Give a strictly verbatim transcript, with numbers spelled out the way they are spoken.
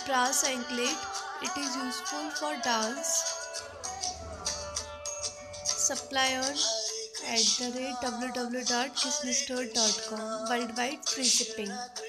brass anklet. It is useful for dance. Supply on at the rate w w w dot kisnestore dot com. Worldwide free shipping.